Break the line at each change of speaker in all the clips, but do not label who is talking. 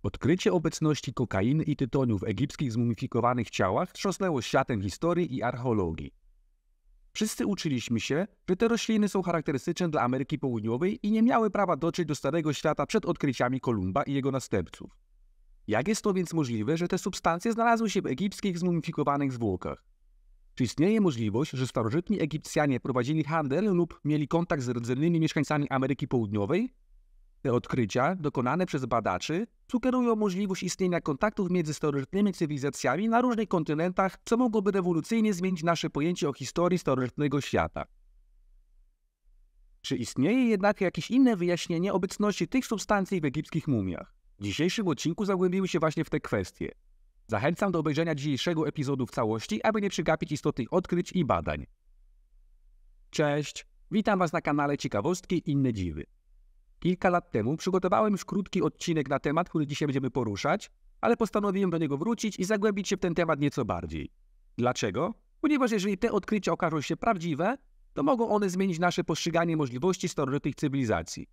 Odkrycie obecności kokainy i tytoniu w egipskich zmumifikowanych ciałach wstrząsnęło światem historii i archeologii. Wszyscy uczyliśmy się, że te rośliny są charakterystyczne dla Ameryki Południowej i nie miały prawa dotrzeć do Starego Świata przed odkryciami Kolumba i jego następców. Jak jest to więc możliwe, że te substancje znalazły się w egipskich zmumifikowanych zwłokach? Czy istnieje możliwość, że starożytni Egipcjanie prowadzili handel lub mieli kontakt z rdzennymi mieszkańcami Ameryki Południowej? Te odkrycia, dokonane przez badaczy, sugerują możliwość istnienia kontaktów między starożytnymi cywilizacjami na różnych kontynentach, co mogłoby rewolucyjnie zmienić nasze pojęcie o historii starożytnego świata. Czy istnieje jednak jakieś inne wyjaśnienie obecności tych substancji w egipskich mumiach? W dzisiejszym odcinku zagłębimy się właśnie w te kwestie. Zachęcam do obejrzenia dzisiejszego epizodu w całości, aby nie przegapić istotnych odkryć i badań. Cześć, witam Was na kanale Ciekawostki i inne dziwy. Kilka lat temu przygotowałem już krótki odcinek na temat, który dzisiaj będziemy poruszać, ale postanowiłem do niego wrócić i zagłębić się w ten temat nieco bardziej. Dlaczego? Ponieważ jeżeli te odkrycia okażą się prawdziwe, to mogą one zmienić nasze postrzeganie możliwości starożytnych cywilizacji.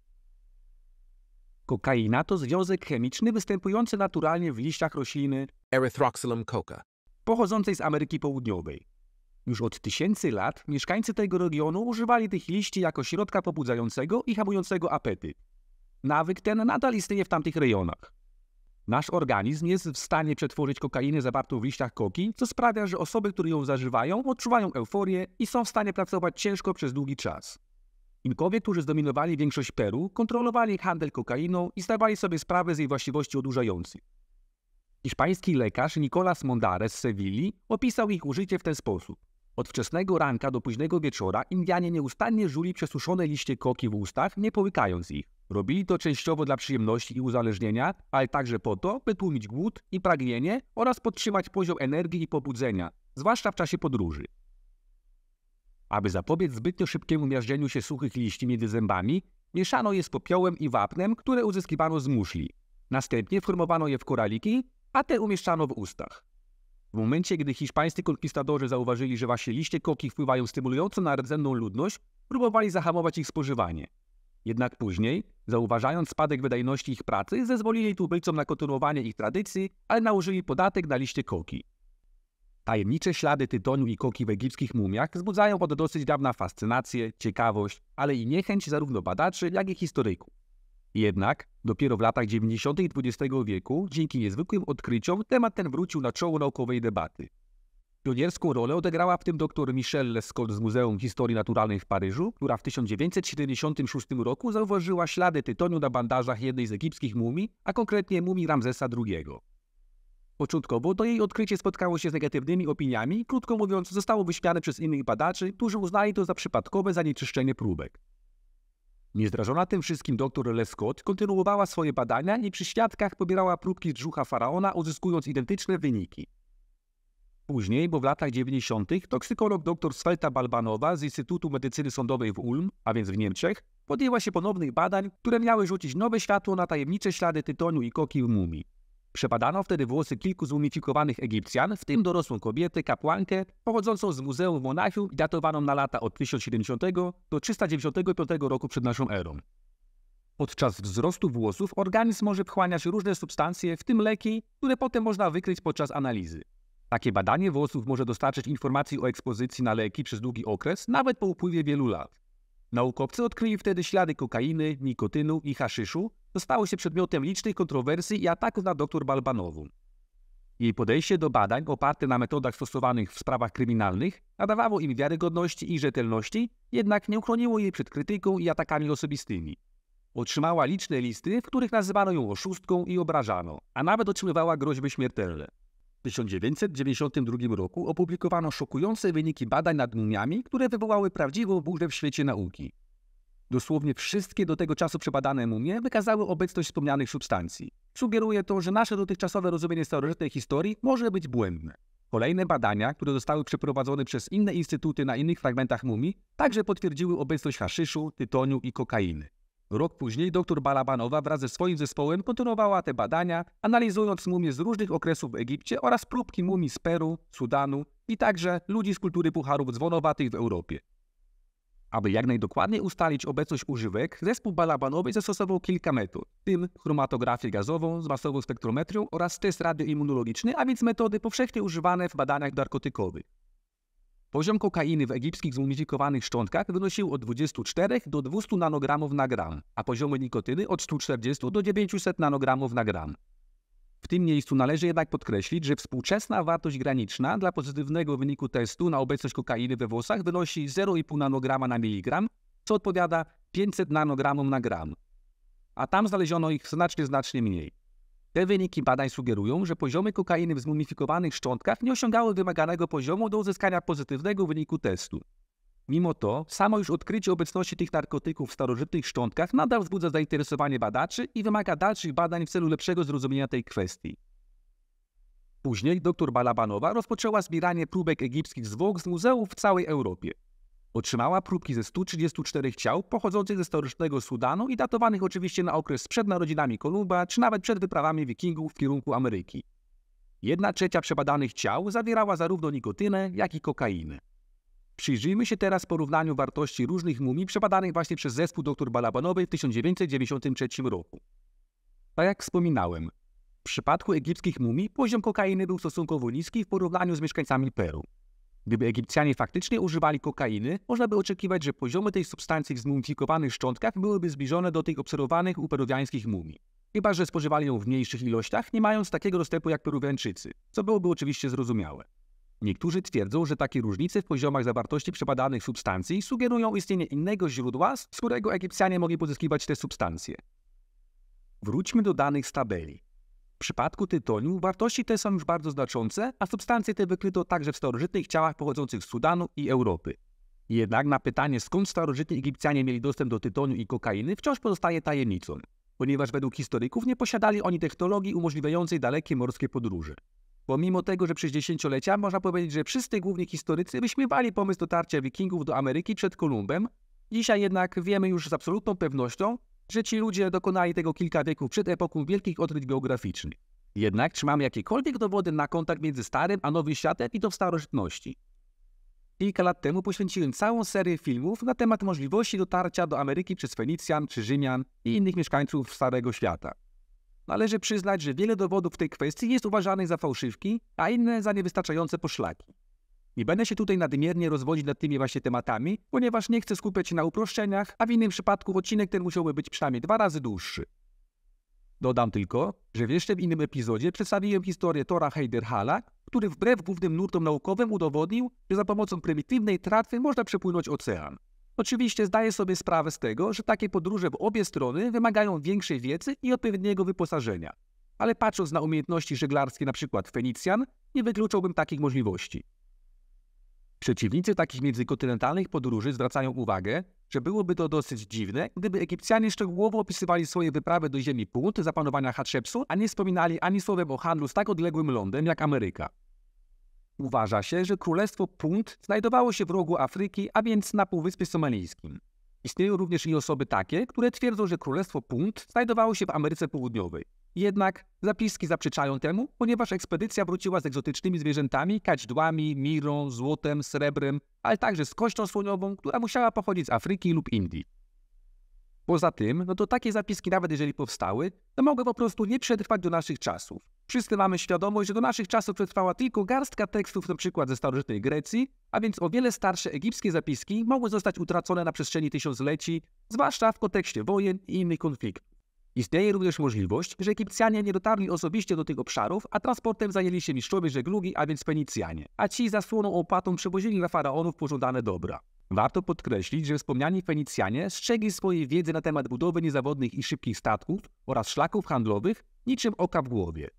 Kokaina to związek chemiczny występujący naturalnie w liściach rośliny
Erythroxylum coca.
pochodzącej z Ameryki Południowej. Już od tysięcy lat mieszkańcy tego regionu używali tych liści jako środka pobudzającego i hamującego apetyt. Nawyk ten nadal istnieje w tamtych rejonach. Nasz organizm jest w stanie przetworzyć kokainę zawartą w liściach koki, co sprawia, że osoby, które ją zażywają, odczuwają euforię i są w stanie pracować ciężko przez długi czas. Inkowie, którzy zdominowali większość Peru, kontrolowali handel kokainą i zdawali sobie sprawę z jej właściwości odurzających. Hiszpański lekarz Nicolás Mondares z Sewilli opisał ich użycie w ten sposób. Od wczesnego ranka do późnego wieczora Indianie nieustannie żuli przesuszone liście koki w ustach, nie połykając ich. Robili to częściowo dla przyjemności i uzależnienia, ale także po to, by tłumić głód i pragnienie oraz podtrzymać poziom energii i pobudzenia, zwłaszcza w czasie podróży. Aby zapobiec zbytnio szybkiemu miażdżeniu się suchych liści między zębami, mieszano je z popiołem i wapnem, które uzyskiwano z muszli. Następnie formowano je w koraliki, a te umieszczano w ustach. W momencie, gdy hiszpańscy konkwistadorzy zauważyli, że właśnie liście koki wpływają stymulująco na rdzenną ludność, próbowali zahamować ich spożywanie. Jednak później, zauważając spadek wydajności ich pracy, zezwolili tubylcom na kontynuowanie ich tradycji, ale nałożyli podatek na liście koki. Tajemnicze ślady tytoniu i koki w egipskich mumiach wzbudzają od dosyć dawna fascynację, ciekawość, ale i niechęć zarówno badaczy, jak i historyków. Jednak dopiero w latach 90. XX wieku, dzięki niezwykłym odkryciom, temat ten wrócił na czoło naukowej debaty. Pionierską rolę odegrała w tym dr Michelle Lescot z Muzeum Historii Naturalnej w Paryżu, która w 1976 roku zauważyła ślady tytoniu na bandażach jednej z egipskich mumii, a konkretnie mumii Ramzesa II. Początkowo to jej odkrycie spotkało się z negatywnymi opiniami, krótko mówiąc zostało wyśmiane przez innych badaczy, którzy uznali to za przypadkowe zanieczyszczenie próbek. Niezdrażona tym wszystkim dr Lescot kontynuowała swoje badania i przy świadkach pobierała próbki z brzucha faraona, uzyskując identyczne wyniki. Później, bo w latach 90. toksykolog dr Svelta Balbanowa z Instytutu Medycyny Sądowej w Ulm, a więc w Niemczech, podjęła się ponownych badań, które miały rzucić nowe światło na tajemnicze ślady tytoniu i koki w mumii. Przebadano wtedy włosy kilku zmumifikowanych Egipcjan, w tym dorosłą kobietę, kapłankę, pochodzącą z muzeum w Monachium i datowaną na lata od 1070 do 395 roku przed naszą erą. Podczas wzrostu włosów organizm może wchłaniać różne substancje, w tym leki, które potem można wykryć podczas analizy. Takie badanie włosów może dostarczyć informacji o ekspozycji na leki przez długi okres, nawet po upływie wielu lat. Naukowcy odkryli wtedy ślady kokainy, nikotynu i haszyszu, co stało się przedmiotem licznych kontrowersji i ataków na dr Balbanową. Jej podejście do badań, oparte na metodach stosowanych w sprawach kryminalnych, nadawało im wiarygodności i rzetelności, jednak nie uchroniło jej przed krytyką i atakami osobistymi. Otrzymała liczne listy, w których nazywano ją oszustką i obrażano, a nawet otrzymywała groźby śmiertelne. W 1992 roku opublikowano szokujące wyniki badań nad mumiami, które wywołały prawdziwą burzę w świecie nauki. Dosłownie wszystkie do tego czasu przebadane mumie wykazały obecność wspomnianych substancji. Sugeruje to, że nasze dotychczasowe rozumienie starożytnej historii może być błędne. Kolejne badania, które zostały przeprowadzone przez inne instytuty na innych fragmentach mumii, także potwierdziły obecność haszyszu, tytoniu i kokainy. Rok później dr Balabanowa wraz ze swoim zespołem kontynuowała te badania, analizując mumie z różnych okresów w Egipcie oraz próbki mumii z Peru, Sudanu i także ludzi z kultury pucharów dzwonowatych w Europie. Aby jak najdokładniej ustalić obecność używek, zespół Balabanowy zastosował kilka metod, w tym chromatografię gazową z masową spektrometrią oraz test radioimmunologiczny, a więc metody powszechnie używane w badaniach narkotykowych. Poziom kokainy w egipskich zmumifikowanych szczątkach wynosił od 24 do 200 nanogramów na gram, a poziomy nikotyny od 140 do 900 nanogramów na gram. W tym miejscu należy jednak podkreślić, że współczesna wartość graniczna dla pozytywnego wyniku testu na obecność kokainy we włosach wynosi 0,5 nanograma na miligram, co odpowiada 500 nanogramom na gram. A tam znaleziono ich znacznie mniej. Te wyniki badań sugerują, że poziomy kokainy w zmumifikowanych szczątkach nie osiągały wymaganego poziomu do uzyskania pozytywnego wyniku testu. Mimo to, samo już odkrycie obecności tych narkotyków w starożytnych szczątkach nadal wzbudza zainteresowanie badaczy i wymaga dalszych badań w celu lepszego zrozumienia tej kwestii. Później dr Balabanowa rozpoczęła zbieranie próbek egipskich zwłok z muzeów w całej Europie. Otrzymała próbki ze 134 ciał pochodzących ze starożytnego Sudanu i datowanych oczywiście na okres przed narodzinami Kolumba czy nawet przed wyprawami wikingów w kierunku Ameryki. 1/3 przebadanych ciał zawierała zarówno nikotynę, jak i kokainę. Przyjrzyjmy się teraz porównaniu wartości różnych mumii przebadanych właśnie przez zespół dr Balabanowej w 1993 roku. Tak jak wspominałem, w przypadku egipskich mumii poziom kokainy był stosunkowo niski w porównaniu z mieszkańcami Peru. Gdyby Egipcjanie faktycznie używali kokainy, można by oczekiwać, że poziomy tej substancji w zmumifikowanych szczątkach byłyby zbliżone do tych obserwowanych u peruwiańskich mumii. Chyba że spożywali ją w mniejszych ilościach, nie mając takiego dostępu jak Peruwiańczycy, co byłoby oczywiście zrozumiałe. Niektórzy twierdzą, że takie różnice w poziomach zawartości przebadanych substancji sugerują istnienie innego źródła, z którego Egipcjanie mogli pozyskiwać te substancje. Wróćmy do danych z tabeli. W przypadku tytoniu wartości te są już bardzo znaczące, a substancje te wykryto także w starożytnych ciałach pochodzących z Sudanu i Europy. Jednak na pytanie, skąd starożytni Egipcjanie mieli dostęp do tytoniu i kokainy, wciąż pozostaje tajemnicą, ponieważ według historyków nie posiadali oni technologii umożliwiającej dalekie morskie podróże. Pomimo tego, że przez dziesięciolecia można powiedzieć, że wszyscy główni historycy wyśmiewali pomysł dotarcia wikingów do Ameryki przed Kolumbem, dzisiaj jednak wiemy już z absolutną pewnością, że ci ludzie dokonali tego kilka wieków przed epoką wielkich odkryć geograficznych. Jednak czy mamy jakiekolwiek dowody na kontakt między Starym a Nowym Światem i to w starożytności? Kilka lat temu poświęciłem całą serię filmów na temat możliwości dotarcia do Ameryki przez Fenicjan czy Rzymian i innych mieszkańców Starego Świata. Należy przyznać, że wiele dowodów w tej kwestii jest uważanych za fałszywki, a inne za niewystarczające poszlaki. Nie będę się tutaj nadmiernie rozwodzić nad tymi właśnie tematami, ponieważ nie chcę skupiać się na uproszczeniach, a w innym przypadku odcinek ten musiałby być przynajmniej 2 razy dłuższy. Dodam tylko, że jeszcze w innym epizodzie przedstawiłem historię Thora Heyerdahl'a, który wbrew głównym nurtom naukowym udowodnił, że za pomocą prymitywnej tratwy można przepłynąć ocean. Oczywiście zdaję sobie sprawę z tego, że takie podróże w obie strony wymagają większej wiedzy i odpowiedniego wyposażenia. Ale patrząc na umiejętności żeglarskie np. Fenicjan, nie wykluczałbym takich możliwości. Przeciwnicy takich międzykontynentalnych podróży zwracają uwagę, że byłoby to dosyć dziwne, gdyby Egipcjanie szczegółowo opisywali swoje wyprawy do ziemi Punt za panowania Hatszepsu, a nie wspominali ani słowem o handlu z tak odległym lądem jak Ameryka. Uważa się, że królestwo Punt znajdowało się w rogu Afryki, a więc na Półwyspie Somalijskim. Istnieją również i osoby takie, które twierdzą, że królestwo Punt znajdowało się w Ameryce Południowej. Jednak zapiski zaprzeczają temu, ponieważ ekspedycja wróciła z egzotycznymi zwierzętami, kaźdłami, mirą, złotem, srebrem, ale także z kością słoniową, która musiała pochodzić z Afryki lub Indii. Poza tym, to takie zapiski, nawet jeżeli powstały, to mogły po prostu nie przetrwać do naszych czasów. Wszyscy mamy świadomość, że do naszych czasów przetrwała tylko garstka tekstów np. ze starożytnej Grecji, a więc o wiele starsze egipskie zapiski mogły zostać utracone na przestrzeni tysiącleci, zwłaszcza w kontekście wojen i innych konfliktów. Istnieje również możliwość, że Egipcjanie nie dotarli osobiście do tych obszarów, a transportem zajęli się mistrzowie żeglugi, a więc Fenicjanie, a ci zasłoną opłatą przewozili dla faraonów pożądane dobra. Warto podkreślić, że wspomniani Fenicjanie strzegli swojej wiedzy na temat budowy niezawodnych i szybkich statków oraz szlaków handlowych niczym oka w głowie.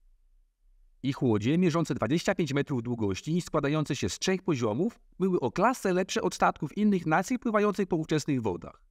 Ich łodzie, mierzące 25 metrów długości i składające się z 3 poziomów, były o klasę lepsze od statków innych nacji pływających po ówczesnych wodach.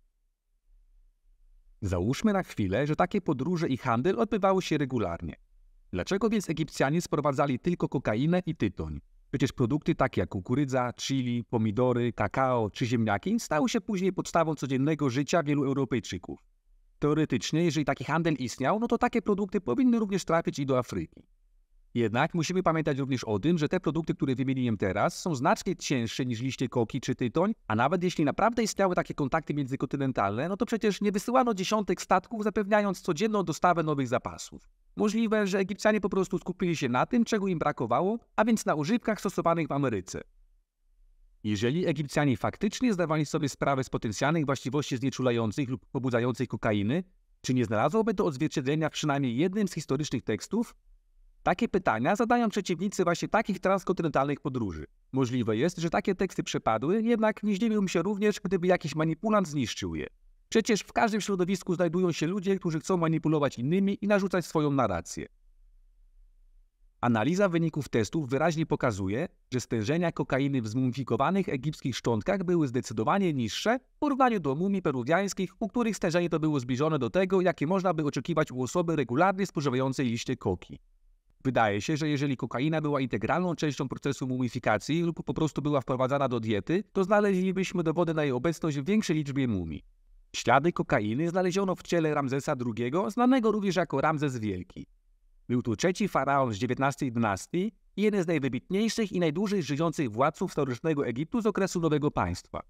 Załóżmy na chwilę, że takie podróże i handel odbywały się regularnie. Dlaczego więc Egipcjanie sprowadzali tylko kokainę i tytoń? Przecież produkty takie jak kukurydza, chili, pomidory, kakao czy ziemniaki stały się później podstawą codziennego życia wielu Europejczyków. Teoretycznie, jeżeli taki handel istniał, to takie produkty powinny również trafić i do Afryki. Jednak musimy pamiętać również o tym, że te produkty, które wymieniłem teraz, są znacznie cięższe niż liście koki czy tytoń, a nawet jeśli naprawdę istniały takie kontakty międzykontynentalne, no to przecież nie wysyłano dziesiątek statków zapewniając codzienną dostawę nowych zapasów. Możliwe, że Egipcjanie po prostu skupili się na tym, czego im brakowało, a więc na używkach stosowanych w Ameryce. Jeżeli Egipcjanie faktycznie zdawali sobie sprawę z potencjalnych właściwości znieczulających lub pobudzających kokainy, czy nie znalazłoby to odzwierciedlenia w przynajmniej jednym z historycznych tekstów? Takie pytania zadają przeciwnicy właśnie takich transkontynentalnych podróży. Możliwe jest, że takie teksty przepadły, jednak nie zdziwiłbym się również, gdyby jakiś manipulant zniszczył je. Przecież w każdym środowisku znajdują się ludzie, którzy chcą manipulować innymi i narzucać swoją narrację. Analiza wyników testów wyraźnie pokazuje, że stężenia kokainy w zmumifikowanych egipskich szczątkach były zdecydowanie niższe w porównaniu do mumii peruwiańskich, u których stężenie to było zbliżone do tego, jakie można by oczekiwać u osoby regularnie spożywającej liście koki. Wydaje się, że jeżeli kokaina była integralną częścią procesu mumifikacji lub po prostu była wprowadzana do diety, to znaleźlibyśmy dowody na jej obecność w większej liczbie mumii. Ślady kokainy znaleziono w ciele Ramzesa II, znanego również jako Ramzes Wielki. Był to trzeci faraon z XIX dynastii i jeden z najwybitniejszych i najdłużej żyjących władców historycznego Egiptu z okresu Nowego Państwa.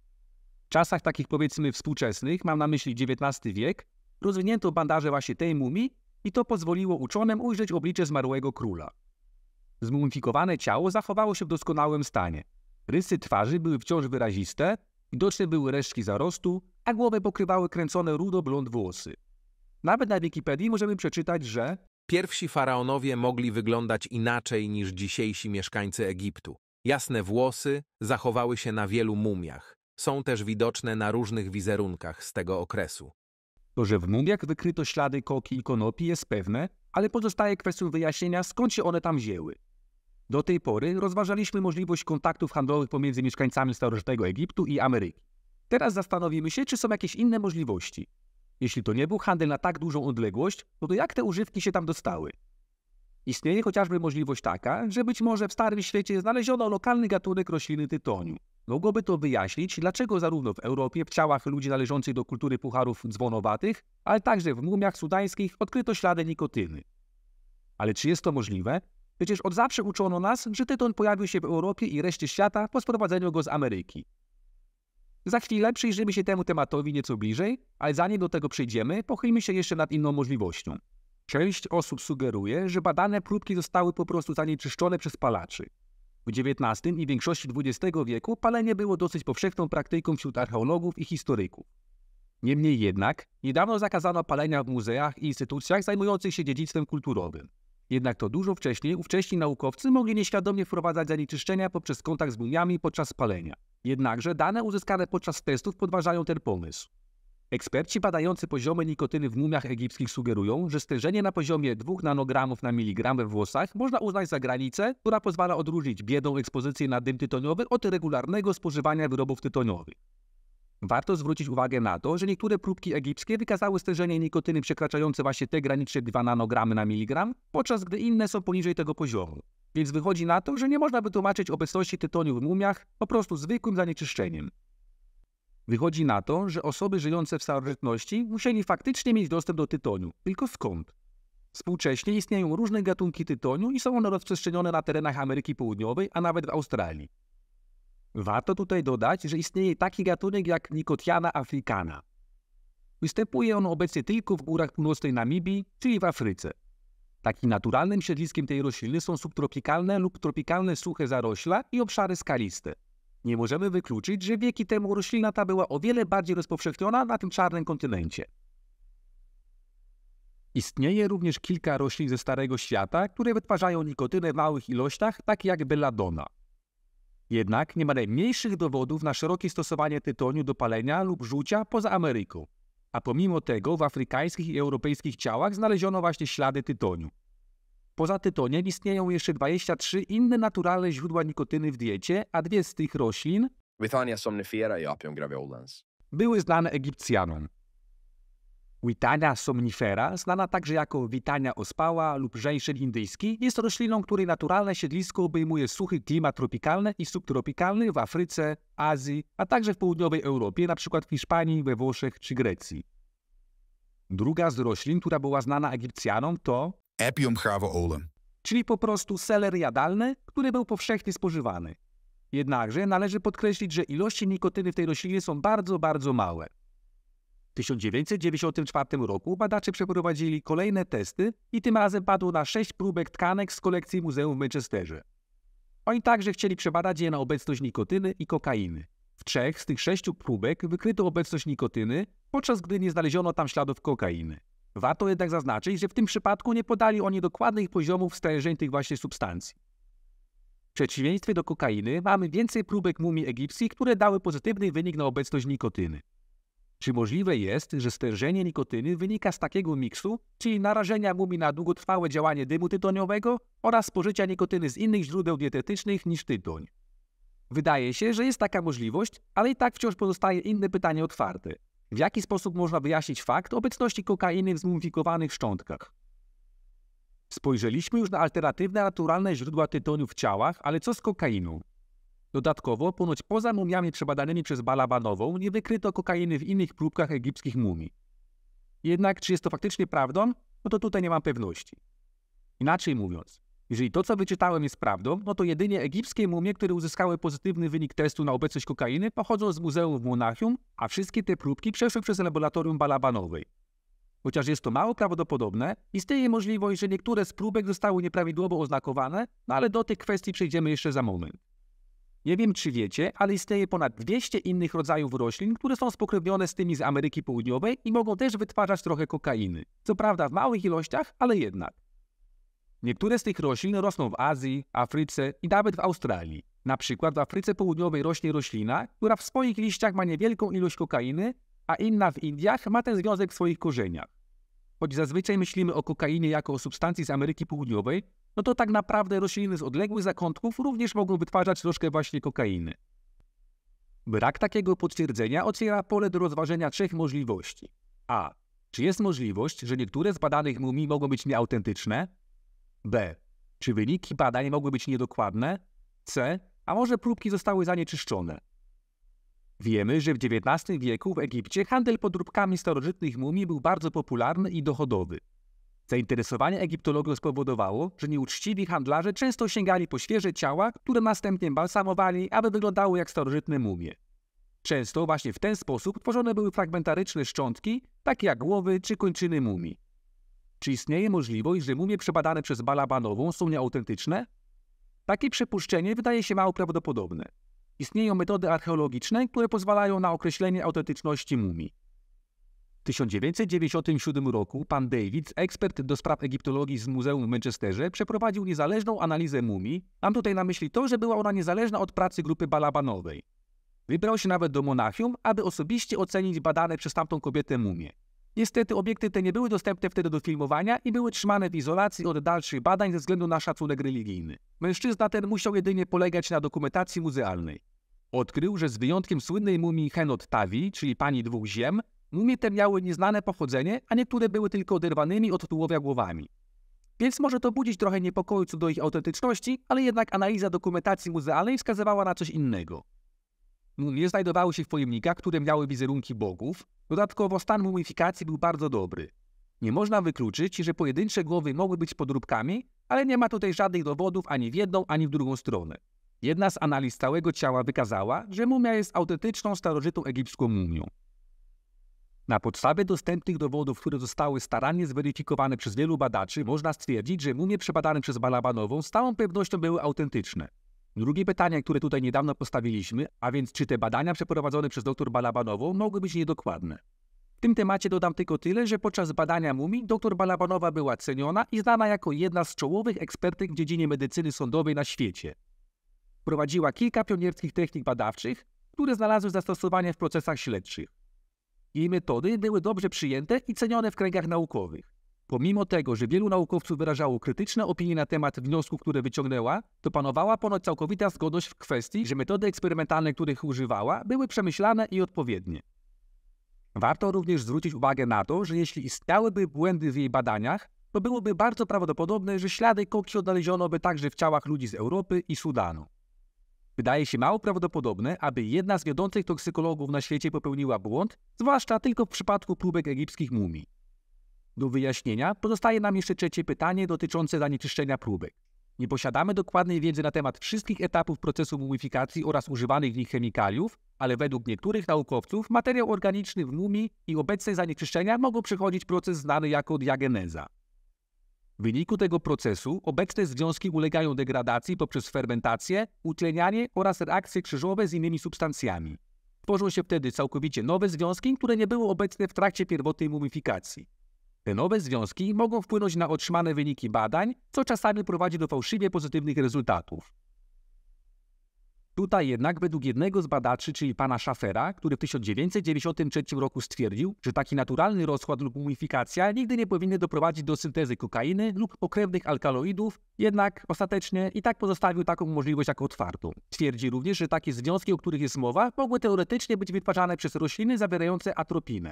W czasach takich powiedzmy współczesnych, mam na myśli XIX wiek, rozwinięto bandaże właśnie tej mumii i to pozwoliło uczonym ujrzeć oblicze zmarłego króla. Zmumifikowane ciało zachowało się w doskonałym stanie. Rysy twarzy były wciąż wyraziste, widoczne były resztki zarostu, a głowę pokrywały kręcone rudo-blond włosy. Nawet na Wikipedii możemy przeczytać, że
pierwsi faraonowie mogli wyglądać inaczej niż dzisiejsi mieszkańcy Egiptu. Jasne włosy zachowały się na wielu mumiach. Są też widoczne na różnych wizerunkach z tego okresu.
to, że w mumiach wykryto ślady koki i konopi jest pewne, ale pozostaje kwestią wyjaśnienia, skąd się one tam wzięły. Do tej pory rozważaliśmy możliwość kontaktów handlowych pomiędzy mieszkańcami starożytnego Egiptu i Ameryki. Teraz zastanowimy się, czy są jakieś inne możliwości. Jeśli to nie był handel na tak dużą odległość, to jak te używki się tam dostały? Istnieje chociażby możliwość taka, że być może w Starym Świecie znaleziono lokalny gatunek rośliny tytoniu. Mogłoby to wyjaśnić, dlaczego zarówno w Europie w ciałach ludzi należących do kultury pucharów dzwonowatych, ale także w mumiach sudańskich odkryto ślady nikotyny. Ale czy jest to możliwe? Przecież od zawsze uczono nas, że tytoń pojawił się w Europie i reszcie świata po sprowadzeniu go z Ameryki. Za chwilę przyjrzymy się temu tematowi nieco bliżej, ale zanim do tego przejdziemy, pochylmy się jeszcze nad inną możliwością. Część osób sugeruje, że badane próbki zostały po prostu zanieczyszczone przez palaczy. W XIX i większości XX wieku palenie było dosyć powszechną praktyką wśród archeologów i historyków. Niemniej jednak, niedawno zakazano palenia w muzeach i instytucjach zajmujących się dziedzictwem kulturowym. Jednak to dużo wcześniej ówcześni naukowcy mogli nieświadomie wprowadzać zanieczyszczenia poprzez kontakt z mumiami podczas palenia. Jednakże dane uzyskane podczas testów podważają ten pomysł. Eksperci badający poziomy nikotyny w mumiach egipskich sugerują, że stężenie na poziomie 2 nanogramów na miligram we włosach można uznać za granicę, która pozwala odróżnić biedną ekspozycję na dym tytoniowy od regularnego spożywania wyrobów tytoniowych. Warto zwrócić uwagę na to, że niektóre próbki egipskie wykazały stężenie nikotyny przekraczające właśnie te graniczne 2 nanogramy na miligram, podczas gdy inne są poniżej tego poziomu. Więc wychodzi na to, że nie można wytłumaczyć obecności tytoniu w mumiach po prostu zwykłym zanieczyszczeniem. Wychodzi na to, że osoby żyjące w starożytności musieli faktycznie mieć dostęp do tytoniu. Tylko skąd? Współcześnie istnieją różne gatunki tytoniu i są one rozprzestrzenione na terenach Ameryki Południowej, a nawet w Australii. Warto tutaj dodać, że istnieje taki gatunek jak Nicotiana africana. Występuje on obecnie tylko w górach północnej Namibii, czyli w Afryce. Takim naturalnym siedliskiem tej rośliny są subtropikalne lub tropikalne suche zarośla i obszary skaliste. Nie możemy wykluczyć, że wieki temu roślina ta była o wiele bardziej rozpowszechniona na tym czarnym kontynencie. Istnieje również kilka roślin ze Starego Świata, które wytwarzają nikotynę w małych ilościach, takie jak belladonna. Jednak nie ma najmniejszych dowodów na szerokie stosowanie tytoniu do palenia lub rzucia poza Ameryką. A pomimo tego w afrykańskich i europejskich ciałach znaleziono właśnie ślady tytoniu. Poza tytoniem istnieją jeszcze 23 inne naturalne źródła nikotyny w diecie, a 2 z tych roślin
Withania somnifera i Apium graveolens
były znane Egipcjanom. Withania somnifera, znana także jako Withania ospała lub żeńszyn indyjski, jest rośliną, której naturalne siedlisko obejmuje suchy klimat tropikalny i subtropikalny w Afryce, Azji, a także w południowej Europie, np. w Hiszpanii, we Włoszech czy Grecji. Druga z roślin, która była znana Egipcjanom, to
Apium graveolens.
czyli po prostu seler jadalny, który był powszechnie spożywany. Jednakże należy podkreślić, że ilości nikotyny w tej roślinie są bardzo, bardzo małe. W 1994 roku badacze przeprowadzili kolejne testy i tym razem padło na 6 próbek tkanek z kolekcji muzeum w Manchesterze. Oni także chcieli przebadać je na obecność nikotyny i kokainy. W 3 z tych 6 próbek wykryto obecność nikotyny, podczas gdy nie znaleziono tam śladów kokainy. Warto jednak zaznaczyć, że w tym przypadku nie podali oni dokładnych poziomów stężeń tych właśnie substancji. W przeciwieństwie do kokainy mamy więcej próbek mumii egipskich, które dały pozytywny wynik na obecność nikotyny. Czy możliwe jest, że stężenie nikotyny wynika z takiego miksu, czyli narażenia mumii na długotrwałe działanie dymu tytoniowego oraz spożycia nikotyny z innych źródeł dietetycznych niż tytoń? Wydaje się, że jest taka możliwość, ale i tak wciąż pozostaje inne pytanie otwarte. W jaki sposób można wyjaśnić fakt obecności kokainy w zmumifikowanych szczątkach? Spojrzeliśmy już na alternatywne naturalne źródła tytoniu w ciałach, ale co z kokainą? Dodatkowo, ponoć poza mumiami przebadanymi przez Balabanową, nie wykryto kokainy w innych próbkach egipskich mumii. Jednak czy jest to faktycznie prawdą? No to tutaj nie mam pewności. Inaczej mówiąc, jeżeli to, co wyczytałem, jest prawdą, no to jedynie egipskie mumie, które uzyskały pozytywny wynik testu na obecność kokainy, pochodzą z muzeum w Monachium, a wszystkie te próbki przeszły przez laboratorium Balabanowej. Chociaż jest to mało prawdopodobne, istnieje możliwość, że niektóre z próbek zostały nieprawidłowo oznakowane, no ale do tych kwestii przejdziemy jeszcze za moment. Nie wiem, czy wiecie, ale istnieje ponad 200 innych rodzajów roślin, które są spokrewnione z tymi z Ameryki Południowej i mogą też wytwarzać trochę kokainy. Co prawda w małych ilościach, ale jednak. Niektóre z tych roślin rosną w Azji, Afryce i nawet w Australii. Na przykład w Afryce Południowej rośnie roślina, która w swoich liściach ma niewielką ilość kokainy, a inna w Indiach ma ten związek w swoich korzeniach. Choć zazwyczaj myślimy o kokainie jako o substancji z Ameryki Południowej, no to tak naprawdę rośliny z odległych zakątków również mogą wytwarzać troszkę właśnie kokainy. Brak takiego potwierdzenia otwiera pole do rozważenia 3 możliwości. A. Czy jest możliwość, że niektóre z badanych mumii mogą być nieautentyczne? B. Czy wyniki badań mogły być niedokładne? C. A może próbki zostały zanieczyszczone? Wiemy, że w XIX wieku w Egipcie handel podróbkami starożytnych mumii był bardzo popularny i dochodowy. Zainteresowanie egiptologią spowodowało, że nieuczciwi handlarze często sięgali po świeże ciała, które następnie balsamowali, aby wyglądały jak starożytne mumie. Często właśnie w ten sposób tworzone były fragmentaryczne szczątki, takie jak głowy czy kończyny mumii. Czy istnieje możliwość, że mumie przebadane przez Balabanową są nieautentyczne? Takie przypuszczenie wydaje się mało prawdopodobne. Istnieją metody archeologiczne, które pozwalają na określenie autentyczności mumii. W 1997 roku pan David, ekspert do spraw egiptologii z Muzeum w Manchesterze, przeprowadził niezależną analizę mumii. Mam tutaj na myśli to, że była ona niezależna od pracy grupy Balabanowej. Wybrał się nawet do Monachium, aby osobiście ocenić badane przez tamtą kobietę mumie. Niestety obiekty te nie były dostępne wtedy do filmowania i były trzymane w izolacji od dalszych badań ze względu na szacunek religijny. Mężczyzna ten musiał jedynie polegać na dokumentacji muzealnej. Odkrył, że z wyjątkiem słynnej mumii Henot Tawi, czyli pani 2 ziem, mumie te miały nieznane pochodzenie, a niektóre były tylko oderwanymi od tułowia głowami. Więc może to budzić trochę niepokoju co do ich autentyczności, ale jednak analiza dokumentacji muzealnej wskazywała na coś innego. Mumie znajdowały się w pojemnikach, które miały wizerunki bogów. Dodatkowo stan mumifikacji był bardzo dobry. Nie można wykluczyć, że pojedyncze głowy mogły być podróbkami, ale nie ma tutaj żadnych dowodów ani w jedną, ani w drugą stronę. Jedna z analiz całego ciała wykazała, że mumia jest autentyczną starożytną egipską mumią. Na podstawie dostępnych dowodów, które zostały starannie zweryfikowane przez wielu badaczy, można stwierdzić, że mumie przebadane przez Balabanową z całą pewnością były autentyczne. Drugie pytanie, które tutaj niedawno postawiliśmy, a więc czy te badania przeprowadzone przez dr Balabanową mogły być niedokładne. W tym temacie dodam tylko tyle, że podczas badania mumii dr Balabanowa była ceniona i znana jako jedna z czołowych ekspertek w dziedzinie medycyny sądowej na świecie. Prowadziła kilka pionierskich technik badawczych, które znalazły zastosowanie w procesach śledczych. Jej metody były dobrze przyjęte i cenione w kręgach naukowych. Pomimo tego, że wielu naukowców wyrażało krytyczne opinie na temat wniosków, które wyciągnęła, to panowała ponoć całkowita zgodność w kwestii, że metody eksperymentalne, których używała, były przemyślane i odpowiednie. Warto również zwrócić uwagę na to, że jeśli istniałyby błędy w jej badaniach, to byłoby bardzo prawdopodobne, że ślady koki odnaleziono by także w ciałach ludzi z Europy i Sudanu. Wydaje się mało prawdopodobne, aby jedna z wiodących toksykologów na świecie popełniła błąd, zwłaszcza tylko w przypadku próbek egipskich mumii. Do wyjaśnienia pozostaje nam jeszcze trzecie pytanie dotyczące zanieczyszczenia próbek. Nie posiadamy dokładnej wiedzy na temat wszystkich etapów procesu mumifikacji oraz używanych w nich chemikaliów, ale według niektórych naukowców materiał organiczny w mumii i obecne zanieczyszczenia mogą przechodzić proces znany jako diageneza. W wyniku tego procesu obecne związki ulegają degradacji poprzez fermentację, utlenianie oraz reakcje krzyżowe z innymi substancjami. Tworzą się wtedy całkowicie nowe związki, które nie były obecne w trakcie pierwotnej mumifikacji. Te nowe związki mogą wpłynąć na otrzymane wyniki badań, co czasami prowadzi do fałszywie pozytywnych rezultatów. Tutaj jednak według jednego z badaczy, czyli pana Schaffera, który w 1993 roku stwierdził, że taki naturalny rozkład lub mumifikacja nigdy nie powinny doprowadzić do syntezy kokainy lub pokrewnych alkaloidów, jednak ostatecznie i tak pozostawił taką możliwość jako otwartą. Twierdzi również, że takie związki, o których jest mowa, mogły teoretycznie być wytwarzane przez rośliny zawierające atropinę.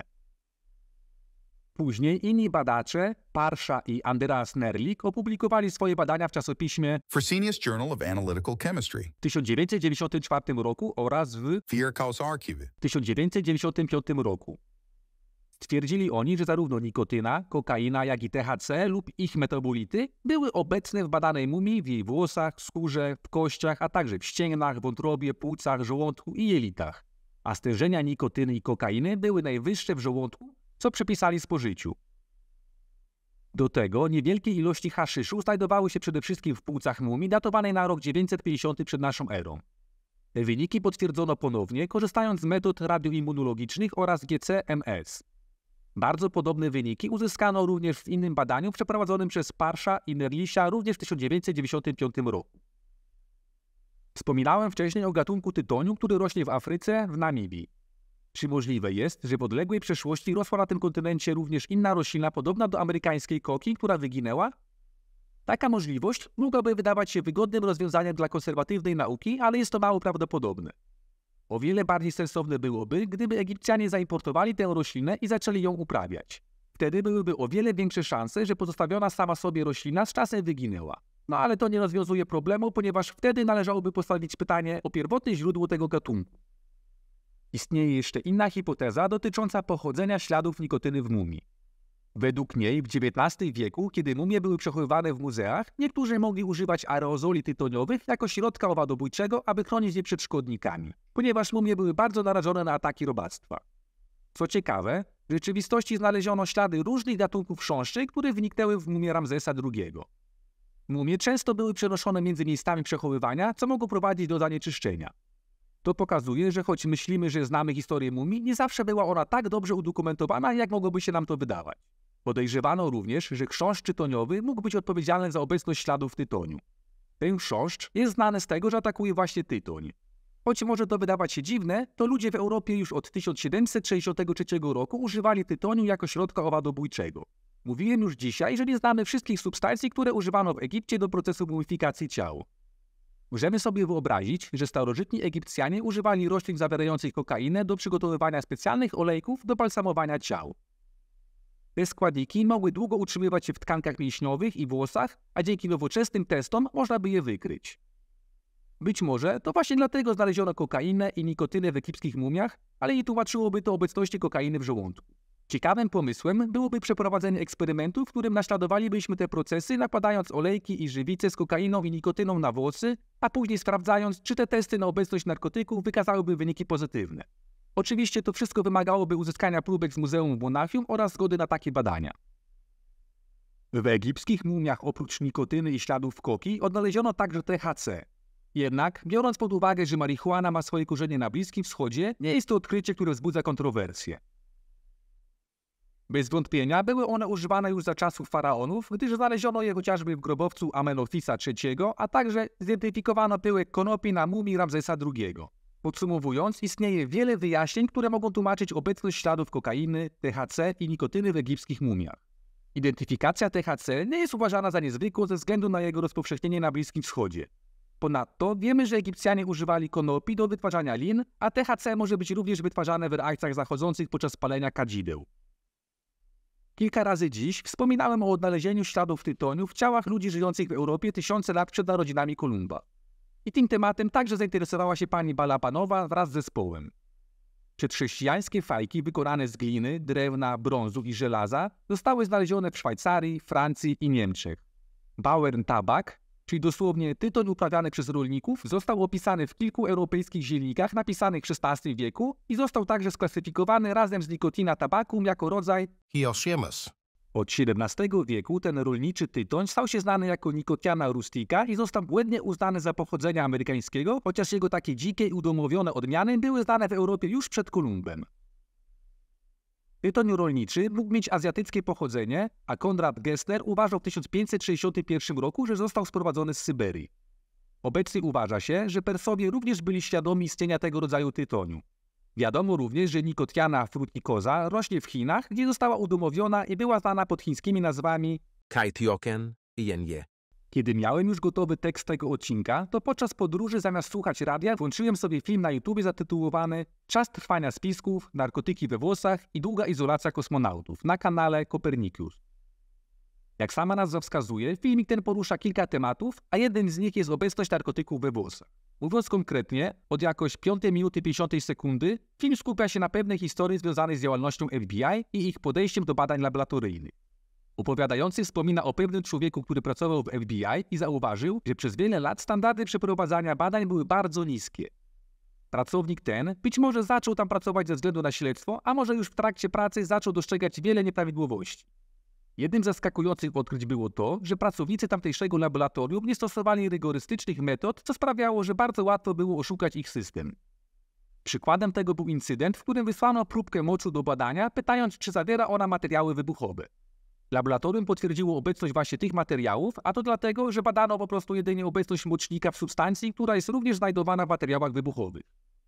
Później inni badacze, Parsha i Andreas Nerlich, opublikowali swoje badania w czasopiśmie
Fresenius Journal of Analytical Chemistry
w 1994 roku oraz w
Virchow's Archive.
1995 roku. Stwierdzili oni, że zarówno nikotyna, kokaina, jak i THC lub ich metabolity były obecne w badanej mumii, w jej włosach, skórze, w kościach, a także w ścięgnach, wątrobie, płucach, żołądku i jelitach. A stężenia nikotyny i kokainy były najwyższe w żołądku, co przypisali spożyciu. Do tego niewielkie ilości haszyszu znajdowały się przede wszystkim w płucach mumii datowanej na rok 950 przed naszą erą. Te wyniki potwierdzono ponownie, korzystając z metod radioimmunologicznych oraz GC-MS. Bardzo podobne wyniki uzyskano również w innym badaniu przeprowadzonym przez Parsha i Nerlicha również w 1995 roku. Wspominałem wcześniej o gatunku tytoniu, który rośnie w Afryce, w Namibii. Czy możliwe jest, że w odległej przeszłości rosła na tym kontynencie również inna roślina podobna do amerykańskiej koki, która wyginęła? Taka możliwość mogłaby wydawać się wygodnym rozwiązaniem dla konserwatywnej nauki, ale jest to mało prawdopodobne. O wiele bardziej sensowne byłoby, gdyby Egipcjanie zaimportowali tę roślinę i zaczęli ją uprawiać. Wtedy byłyby o wiele większe szanse, że pozostawiona sama sobie roślina z czasem wyginęła. No ale to nie rozwiązuje problemu, ponieważ wtedy należałoby postawić pytanie o pierwotne źródło tego gatunku. Istnieje jeszcze inna hipoteza dotycząca pochodzenia śladów nikotyny w mumii. Według niej w XIX wieku, kiedy mumie były przechowywane w muzeach, niektórzy mogli używać aerozoli tytoniowych jako środka owadobójczego, aby chronić je przed szkodnikami, ponieważ mumie były bardzo narażone na ataki robactwa. Co ciekawe, w rzeczywistości znaleziono ślady różnych gatunków chrząszczy, które wyniknęły w mumie Ramzesa II. Mumie często były przenoszone między miejscami przechowywania, co mogło prowadzić do zanieczyszczenia. To pokazuje, że choć myślimy, że znamy historię mumii, nie zawsze była ona tak dobrze udokumentowana, jak mogłoby się nam to wydawać. Podejrzewano również, że chrząszcz tytoniowy mógł być odpowiedzialny za obecność śladów tytoniu. Ten chrząszcz jest znany z tego, że atakuje właśnie tytoń. Choć może to wydawać się dziwne, to ludzie w Europie już od 1763 roku używali tytoniu jako środka owadobójczego. Mówiłem już dzisiaj, że nie znamy wszystkich substancji, które używano w Egipcie do procesu mumifikacji ciał. Możemy sobie wyobrazić, że starożytni Egipcjanie używali roślin zawierających kokainę do przygotowywania specjalnych olejków do balsamowania ciał. Te składniki mogły długo utrzymywać się w tkankach mięśniowych i włosach, a dzięki nowoczesnym testom można by je wykryć. Być może to właśnie dlatego znaleziono kokainę i nikotynę w egipskich mumiach, ale nie tłumaczyłoby to obecności kokainy w żołądku. Ciekawym pomysłem byłoby przeprowadzenie eksperymentu, w którym naśladowalibyśmy te procesy, nakładając olejki i żywice z kokainą i nikotyną na włosy, a później sprawdzając, czy te testy na obecność narkotyków wykazałyby wyniki pozytywne. Oczywiście to wszystko wymagałoby uzyskania próbek z Muzeum w Monachium oraz zgody na takie badania. W egipskich mumiach oprócz nikotyny i śladów koki odnaleziono także THC. Jednak, biorąc pod uwagę, że marihuana ma swoje korzenie na Bliskim Wschodzie, nie jest to odkrycie, które wzbudza kontrowersje. Bez wątpienia były one używane już za czasów faraonów, gdyż znaleziono je chociażby w grobowcu Amenofisa III, a także zidentyfikowano pyłek konopi na mumii Ramzesa II. Podsumowując, istnieje wiele wyjaśnień, które mogą tłumaczyć obecność śladów kokainy, THC i nikotyny w egipskich mumiach. Identyfikacja THC nie jest uważana za niezwykłą ze względu na jego rozpowszechnienie na Bliskim Wschodzie. Ponadto wiemy, że Egipcjanie używali konopi do wytwarzania lin, a THC może być również wytwarzane w reakcjach zachodzących podczas palenia kadzideł. Kilka razy dziś wspominałem o odnalezieniu śladów tytoniu w ciałach ludzi żyjących w Europie tysiące lat przed narodzinami Kolumba. I tym tematem także zainteresowała się pani Balabanowa wraz z zespołem. Przedchrześcijańskie fajki wykonane z gliny, drewna, brązu i żelaza zostały znalezione w Szwajcarii, Francji i Niemczech. Bauern Tabak, czyli dosłownie tytoń uprawiany przez rolników, został opisany w kilku europejskich dziennikach napisanych w XVI wieku i został także sklasyfikowany razem z Nicotina tabacum jako rodzaj
Hyoscyamus.
Od XVII wieku ten rolniczy tytoń stał się znany jako Nicotiana rustica i został błędnie uznany za pochodzenia amerykańskiego, chociaż jego takie dzikie i udomowione odmiany były znane w Europie już przed Kolumbem. Tytoń rolniczy mógł mieć azjatyckie pochodzenie, a Konrad Gessler uważał w 1561 roku, że został sprowadzony z Syberii. Obecnie uważa się, że Persowie również byli świadomi istnienia tego rodzaju tytoniu. Wiadomo również, że Nicotiana fruticosa rośnie w Chinach, gdzie została udomowiona i była znana pod chińskimi nazwami.
Kaitioken i Yenye.
Kiedy miałem już gotowy tekst tego odcinka, to podczas podróży zamiast słuchać radia włączyłem sobie film na YouTubie zatytułowany Czas trwania spisków, narkotyki we włosach i długa izolacja kosmonautów na kanale Copernicus. Jak sama nazwa wskazuje, filmik ten porusza kilka tematów, a jednym z nich jest obecność narkotyków we włosach. Mówiąc konkretnie, od jakoś 5 minuty 50 sekundy, film skupia się na pewnej historii związanej z działalnością FBI i ich podejściem do badań laboratoryjnych. Opowiadający wspomina o pewnym człowieku, który pracował w FBI i zauważył, że przez wiele lat standardy przeprowadzania badań były bardzo niskie. Pracownik ten być może zaczął tam pracować ze względu na śledztwo, a może już w trakcie pracy zaczął dostrzegać wiele nieprawidłowości. Jednym z zaskakujących odkryć było to, że pracownicy tamtejszego laboratorium nie stosowali rygorystycznych metod, co sprawiało, że bardzo łatwo było oszukać ich system. Przykładem tego był incydent, w którym wysłano próbkę moczu do badania, pytając, czy zawiera ona materiały wybuchowe. Laboratorium potwierdziło obecność właśnie tych materiałów, a to dlatego, że badano po prostu jedynie obecność mocznika w substancji, która jest również znajdowana w materiałach wybuchowych.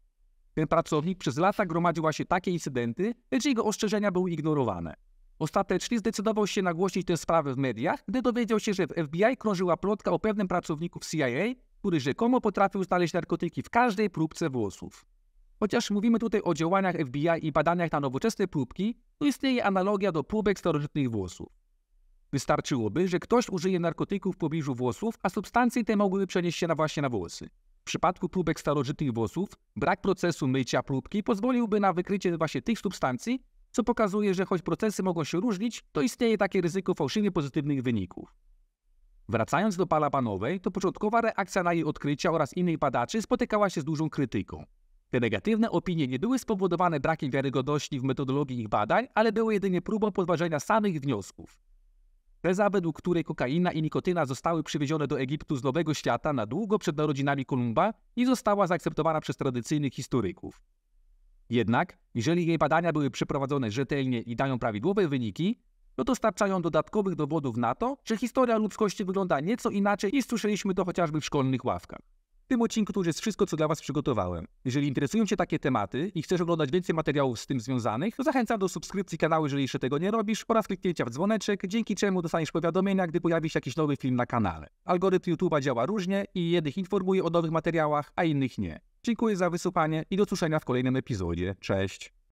Ten pracownik przez lata gromadził właśnie takie incydenty, lecz jego ostrzeżenia były ignorowane. Ostatecznie zdecydował się nagłosić tę sprawę w mediach, gdy dowiedział się, że w FBI krążyła plotka o pewnym pracowniku w CIA, który rzekomo potrafił znaleźć narkotyki w każdej próbce włosów. Chociaż mówimy tutaj o działaniach FBI i badaniach na nowoczesne próbki, to istnieje analogia do próbek starożytnych włosów. Wystarczyłoby, że ktoś użyje narkotyków w pobliżu włosów, a substancje te mogłyby przenieść się właśnie na włosy. W przypadku próbek starożytnych włosów, brak procesu mycia próbki pozwoliłby na wykrycie właśnie tych substancji, co pokazuje, że choć procesy mogą się różnić, to istnieje takie ryzyko fałszywie pozytywnych wyników. Wracając do Palabanowej, to początkowa reakcja na jej odkrycia oraz innych badaczy spotykała się z dużą krytyką. Te negatywne opinie nie były spowodowane brakiem wiarygodności w metodologii ich badań, ale były jedynie próbą podważenia samych wniosków. Teza, według której kokaina i nikotyna zostały przywiezione do Egiptu z Nowego Świata na długo przed narodzinami Kolumba, nie została zaakceptowana przez tradycyjnych historyków. Jednak, jeżeli jej badania były przeprowadzone rzetelnie i dają prawidłowe wyniki, no to starczają dodatkowych dowodów na to, że historia ludzkości wygląda nieco inaczej i słyszeliśmy to chociażby w szkolnych ławkach. W tym odcinku to już jest wszystko, co dla Was przygotowałem. Jeżeli interesują Cię takie tematy i chcesz oglądać więcej materiałów z tym związanych, to zachęcam do subskrypcji kanału, jeżeli jeszcze tego nie robisz, oraz kliknięcia w dzwoneczek, dzięki czemu dostaniesz powiadomienia, gdy pojawi się jakiś nowy film na kanale. Algorytm YouTube'a działa różnie i jednych informuje o nowych materiałach, a innych nie. Dziękuję za wysłuchanie i do usłyszenia w kolejnym epizodzie. Cześć!